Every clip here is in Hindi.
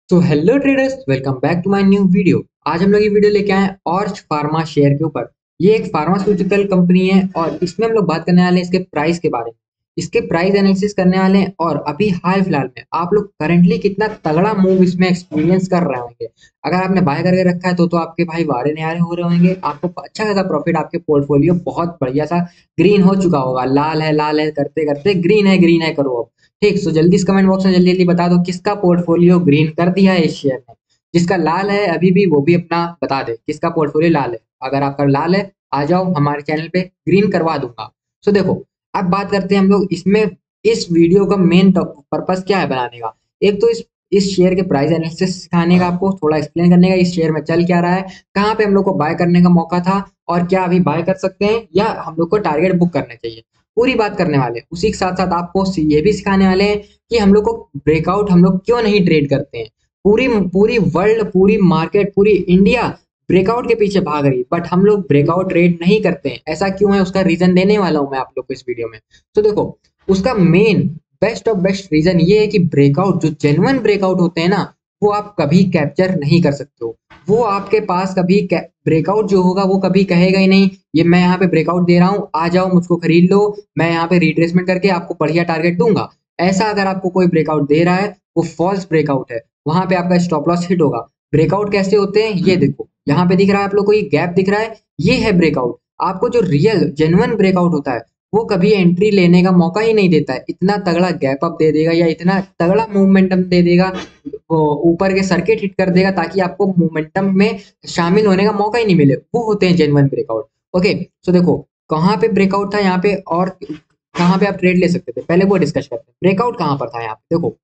तो hello traders, welcome back to my new video. आज हम लोग ये वीडियो लेके आए हैं ऑर्च फार्मा शेयर के ऊपर। ये एक फार्मास्यूटिकल कंपनी है और इसमें हम लोग बात करने वाले हैं इसके प्राइस के बारे में। इसके प्राइस एनालिसिस करने वाले हैं और अभी हाल फिलहाल में आप लोग करंटली कितना तगड़ा मूव इसमें एक्सपीरियंस कर रहे होंगे। अगर आपने बाय करके रखा है तो आपके भाई वारे न्यारे हो रहे होंगे। आपको अच्छा खासा प्रॉफिट, आपके पोर्टफोलियो बहुत बढ़िया सा ग्रीन हो चुका होगा। लाल है करते करते ग्रीन है करो अब। ठीक, सो जल्दी इस कमेंट बॉक्स में जल्दी जल्दी बता दो किसका पोर्टफोलियो ग्रीन कर दिया है इस शेयर में। जिसका लाल है अभी भी वो भी अपना बता दे किसका पोर्टफोलियो लाल है। अगर आपका लाल है आ जाओ हमारे चैनल पे, ग्रीन करवा दूंगा। सो देखो, अब बात करते हैं हम लोग इसमें। इस वीडियो का मेन पर्पस क्या है बनाने का। एक तो इस शेयर के प्राइस एनालिसिस सिखाने का, आपको थोड़ा एक्सप्लेन करने का इस शेयर में चल क्या रहा है, कहाँ पे हम लोग को बाय करने का मौका था और क्या अभी बाय कर सकते हैं या हम लोग को टारगेट बुक करना चाहिए। पूरी बात करने वाले हैं। उसी के साथ साथ आपको ये भी सिखाने वाले हैं कि हम लोग को ब्रेकआउट हम लोग क्यों नहीं ट्रेड करते हैं। पूरी पूरी वर्ल्ड, पूरी मार्केट, पूरी इंडिया ब्रेकआउट के पीछे भाग रही, बट हम लोग ब्रेकआउट ट्रेड नहीं करते हैं। ऐसा क्यों है उसका रीजन देने वाला हूं मैं आप लोग को इस वीडियो में। तो देखो, उसका main best of best reason ये है कि ब्रेकआउट, जो जेन्युइन ब्रेकआउट होते हैं ना, वो आप कभी कैप्चर नहीं कर सकते हो। वो आपके पास कभी ब्रेकआउट जो होगा वो कभी कहेगा ही नहीं ये मैं यहाँ पे ब्रेकआउट दे रहा हूँ, आ जाओ मुझको खरीद लो, मैं यहाँ पे रिट्रेसमेंट करके आपको बढ़िया टारगेट दूंगा। ऐसा अगर आपको कोई ब्रेकआउट दे रहा है, वो फॉल्स ब्रेकआउट है। वहां पे आपका स्टॉप लॉस हिट होगा। ब्रेकआउट कैसे होते हैं ये देखो, यहाँ पे दिख रहा है आप लोग को, ये गैप दिख रहा है, ये है ब्रेकआउट। आपको जो रियल जेन्युइन ब्रेकआउट होता है वो कभी एंट्री लेने का मौका ही नहीं देता है। इतना तगड़ा गैप अप दे देगा या इतना तगड़ा मोमेंटम दे देगा, वो ऊपर के सर्किट हिट कर देगा ताकि आपको मोमेंटम में शामिल होने का मौका ही नहीं मिले। वो होते हैं जेन्युइन ब्रेकआउट। ओके, सो देखो कहाँ पे ब्रेकआउट था यहाँ पे और कहाँ पे आप ट्रेड ले सकते थे, पहले वो डिस्कस करते हैं। ब्रेकआउट कहाँ पर था यहाँ पे देखो,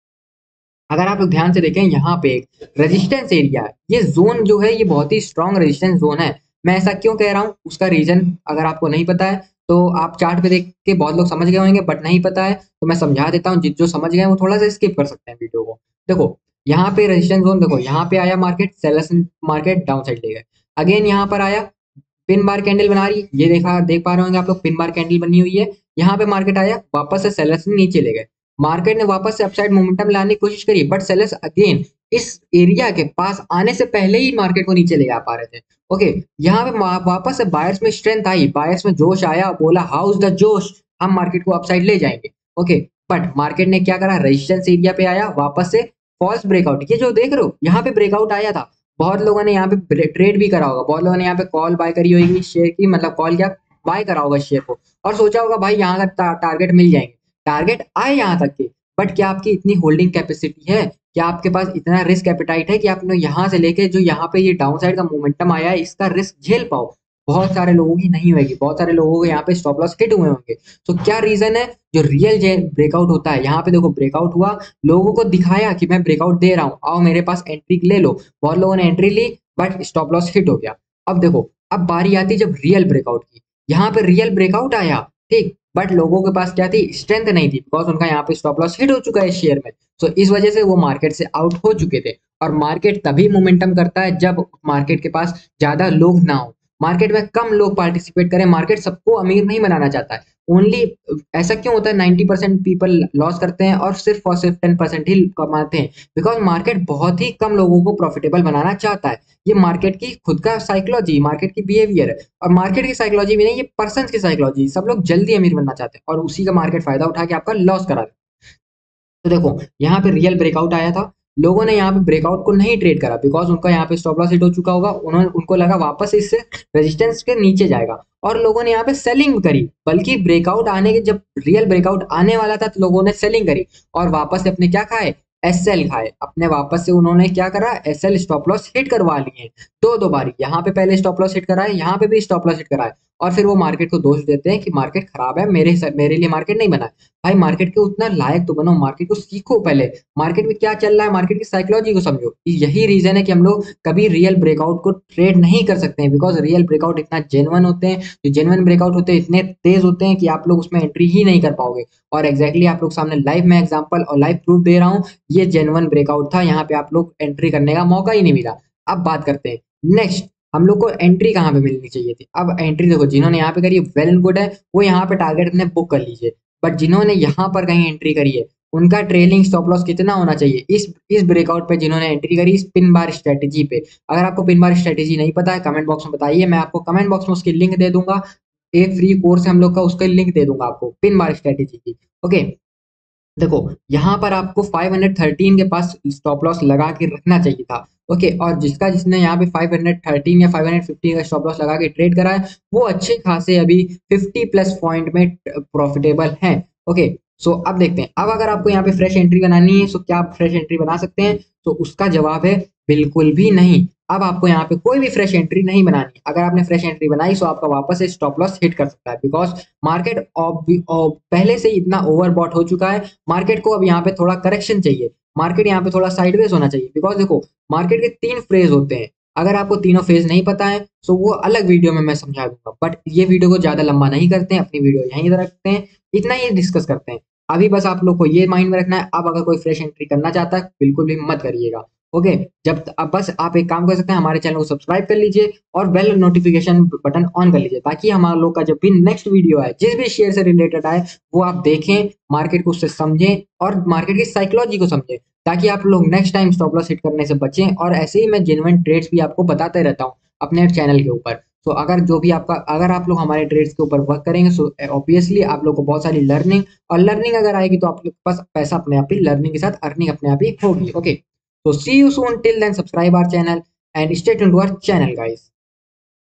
अगर आप लोग ध्यान से देखें यहाँ पे एक रेजिस्टेंस एरिया है। ये जोन जो है ये बहुत ही स्ट्रॉन्ग रेजिस्टेंस जोन है। मैं ऐसा क्यों कह रहा हूँ उसका रीजन अगर आपको नहीं पता है तो आप चार्ट पे देख के बहुत लोग समझ गए होंगे, बट नहीं पता है तो मैं समझा देता हूँ। जो समझ गए हैं वो थोड़ा सा स्किप कर सकते हैं वीडियो को। देखो यहाँ पे रेजिस्टेंस जोन, देखो यहाँ पे आया market, sellers market down side ले गए। अगेन यहाँ पर आया, पिन बार कैंडल बना रही, ये देखा देख पा रहे होंगे आप लोग, पिन बार कैंडल बनी हुई है। यहाँ पे मार्केट आया, वापस से सेलर्स ने नीचे ले गए। मार्केट ने वापस से अपसाइड मोमेंटम लाने की कोशिश करी, बट सेलर्स अगेन इस एरिया के पास आने से पहले ही मार्केट को नीचे ले आ पा रहे थे। ओके, यहाँ पे वापस से बायर्स में स्ट्रेंथ आई, बायर्स में जोश आया, बोला हाउस द जोश, हम मार्केट को अपसाइड ले जाएंगे। ओके, बट मार्केट ने क्या करा, रेजिस्टेंस एरिया पे आया, वापस से फॉल्स ब्रेकआउट। ये जो देख रहे हो यहाँ पे ब्रेकआउट आया था, बहुत लोगों ने यहाँ पे ट्रेड भी करा होगा, बहुत लोगों ने यहाँ पे कॉल बाय करी होगी शेयर की, मतलब कॉल क्या, बाय करा होगा शेयर को, और सोचा होगा भाई यहाँ का टारगेट मिल जाएंगे। टारगेट आए यहाँ तक के, बट क्या आपकी इतनी होल्डिंग कैपेसिटी है, क्या आपके पास इतना रिस्क एपेटाइट है कि आपने यहाँ से लेके जो यहाँ पे ये डाउन साइड का मोमेंटम आया है इसका रिस्क झेल पाओ। बहुत सारे लोगों की नहीं होगी, बहुत सारे लोगों को यहाँ पे स्टॉप लॉस हिट हुए होंगे। तो क्या रीजन है, जो रियल ब्रेकआउट होता है यहाँ पे देखो, ब्रेकआउट हुआ, लोगों को दिखाया कि मैं ब्रेकआउट दे रहा हूँ, आओ मेरे पास एंट्री ले लो। बहुत लोगों ने एंट्री ली, बट स्टॉप लॉस हिट हो गया। अब देखो, अब बारी आती जब रियल ब्रेकआउट की। यहाँ पे रियल ब्रेकआउट आया, ठीक, बट लोगों के पास क्या थी, स्ट्रेंथ नहीं थी, बिकॉज उनका यहाँ पे स्टॉप लॉस हिट हो चुका है शेयर में। तो इस वजह से वो मार्केट से आउट हो चुके थे। और मार्केट तभी मोमेंटम करता है जब मार्केट के पास ज्यादा लोग ना हो, मार्केट में कम लोग पार्टिसिपेट करें। मार्केट सबको अमीर नहीं बनाना चाहता है। ओनली ऐसा क्यों होता है 90% पीपल लॉस करते हैं और सिर्फ 10% ही कमाते हैं, बिकॉज मार्केट बहुत ही कम लोगों को प्रॉफिटेबल बनाना चाहता है। ये मार्केट की खुद का साइकोलॉजी, मार्केट की बिहेवियर है। और मार्केट की साइकोलॉजी भी नहीं, ये पर्सन की साइकोलॉजी, सब लोग जल्दी अमीर बनना चाहते हैं और उसी का मार्केट फायदा उठा के आपका लॉस करा दे। तो देखो यहाँ पे रियल ब्रेकआउट आया था, लोगों ने यहाँ पे ब्रेकआउट को नहीं ट्रेड करा, बिकॉज उनका यहाँ पे स्टॉप लॉस हिट हो चुका होगा, उन्होंने उनको लगा वापस इससे रेजिस्टेंस के नीचे जाएगा, और लोगों ने यहाँ पे सेलिंग करी। बल्कि ब्रेकआउट आने के, जब रियल ब्रेकआउट आने वाला था तो लोगों ने सेलिंग करी और वापस से अपने क्या खाए, एसएल खाए अपने। वापस से उन्होंने क्या करा, एसएल स्टॉप लॉस हिट करवा लिए दो दो बारी। यहाँ पे पहले स्टॉप लॉस हिट कराए, यहाँ पे भी स्टॉप लॉस हिट कराए, और फिर वो मार्केट को दोष देते हैं कि मार्केट खराब है, मेरे लिए मार्केट नहीं बना है। भाई मार्केट के उतना लायक तो बनो, मार्केट को सीखो पहले, मार्केट में क्या चल रहा है, मार्केट की साइकोलॉजी को समझो। यही रीजन है कि हम लोग कभी रियल ब्रेकआउट को ट्रेड नहीं कर सकते हैं, बिकॉज रियल ब्रेकआउट इतना जेन्युइन होते हैं, जो जेन्युइन ब्रेकआउट होते हैं इतने तेज होते हैं कि आप लोग उसमें एंट्री ही नहीं कर पाओगे। और एग्जैक्टली आप लोग सामने लाइव में एग्जांपल और लाइव प्रूफ दे रहा हूँ, ये जेन्युइन ब्रेकआउट था, यहाँ पे आप लोग एंट्री करने का मौका ही नहीं मिला। अब बात करते हैं नेक्स्ट, हम लोग को एंट्री कहाँ पे मिलनी चाहिए थी। अब एंट्री देखो, जिन्होंने यहाँ पे करी वेल एंड गुड है, वो यहाँ पे टारगेट अपने बुक कर लीजिए। बट जिन्होंने यहाँ पर कहीं एंट्री करी है उनका ट्रेलिंग स्टॉप लॉस कितना होना चाहिए इस ब्रेकआउट पे जिन्होंने एंट्री करी इस पिन बार स्ट्रेटेजी पे। अगर आपको पिन बार स्ट्रेटेजी नहीं पता है कमेंट बॉक्स में बताइए, मैं आपको कमेंट बॉक्स में उसकी लिंक दे दूंगा। एक फ्री कोर्स है हम लोग का, उसका लिंक दे दूंगा आपको पिन बार स्ट्रेटेजी की। ओके, देखो यहाँ पर आपको 513 के पास स्टॉप लॉस लगा के रखना चाहिए था। ओके, और जिसने यहाँ पे 513 या 550 का स्टॉप लॉस लगा के ट्रेड करा है वो अच्छे खासे अभी 50 प्लस पॉइंट में प्रॉफिटेबल हैं। ओके, सो अब देखते हैं, अब अगर आपको यहाँ पे फ्रेश एंट्री बनानी है तो क्या आप फ्रेश एंट्री बना सकते हैं? तो उसका जवाब है बिल्कुल भी नहीं। अब आपको यहाँ पे कोई भी फ्रेश एंट्री नहीं बनानी। अगर आपने फ्रेश एंट्री बनाई तो आपका वापस से स्टॉप लॉस हिट कर सकता है, बिकॉज मार्केट पहले से ही इतना ओवरबॉट हो चुका है। मार्केट को अब यहाँ पे थोड़ा करेक्शन चाहिए, मार्केट यहाँ पे थोड़ा साइडवेज होना चाहिए। बिकॉज देखो, मार्केट के 3 फेज होते हैं, अगर आपको तीनों फेज नहीं पता है तो वो अलग वीडियो में मैं समझा दूंगा, बट ये वीडियो को ज्यादा लंबा नहीं करते हैं, अपनी वीडियो यहीं रखते हैं, इतना ही डिस्कस करते हैं। अभी बस आप लोग को ये माइंड में रखना है, अब अगर कोई फ्रेश एंट्री करना चाहता है बिल्कुल भी मत करिएगा। ओके, अब बस आप एक काम कर सकते हैं, हमारे चैनल को सब्सक्राइब कर लीजिए और बेल नोटिफिकेशन बटन ऑन कर लीजिए, ताकि हमारे लोग का जब भी नेक्स्ट वीडियो आए जिस भी शेयर से रिलेटेड आए वो आप देखें, मार्केट को उससे समझें और मार्केट की साइकोलॉजी को समझें, ताकि आप लोग next time stop loss hit करने से बचें। और ऐसे ही मैं जेन्युइन ट्रेड्स भी आपको बताते रहता हूँ अपने चैनल के ऊपर। तो अगर आप लोग हमारे ट्रेड्स के ऊपर वर्क करेंगे सो ऑब्वियसली आप लोग को बहुत सारी लर्निंग, और लर्निंग अगर आएगी तो आप लोग के पास पैसा अपने आप ही, लर्निंग के साथ अर्निंग अपने आप ही होगी। Okay, so see you soon. Till then, subscribe our channel and stay tuned to our channel, guys.